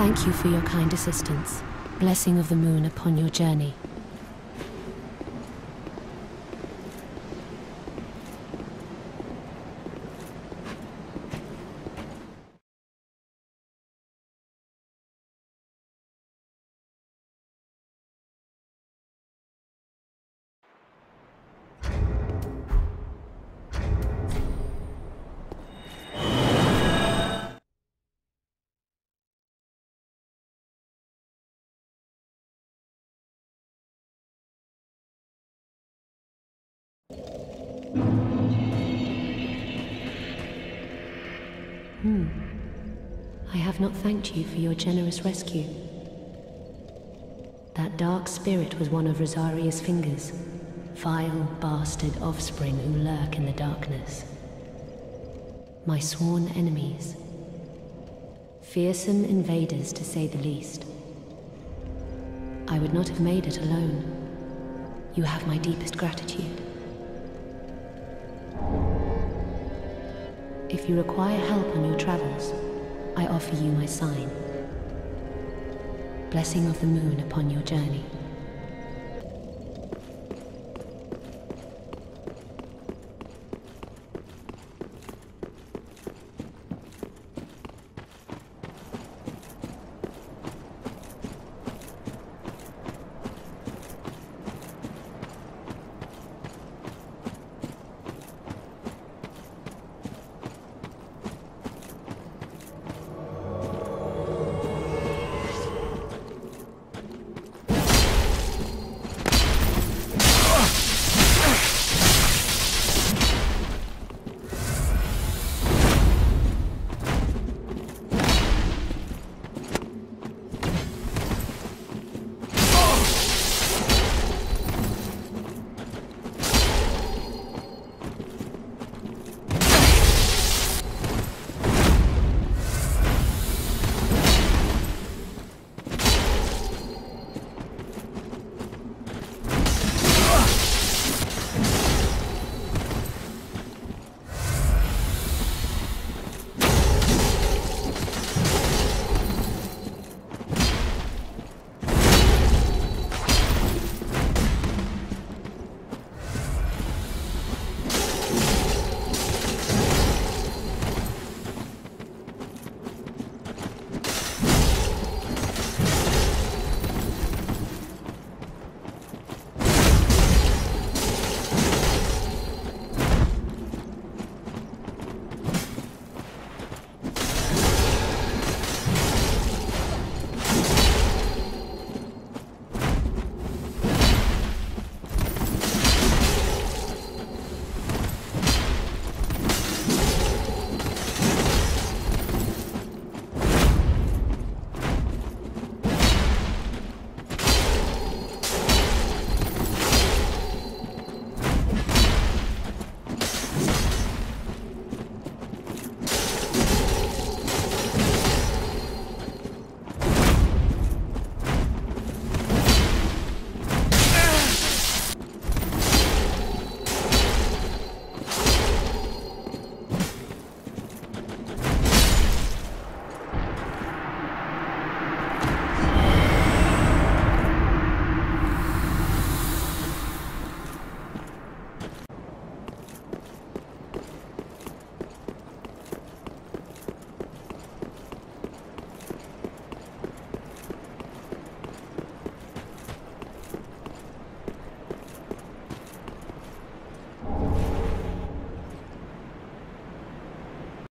Thank you for your kind assistance. Blessing of the moon upon your journey. I have not thanked you for your generous rescue. That dark spirit was one of Rosaria's fingers, vile bastard offspring who lurk in the darkness. My sworn enemies. Fearsome invaders, to say the least. I would not have made it alone. You have my deepest gratitude. If you require help on your travels, I offer you my sign. Blessing of the moon upon your journey.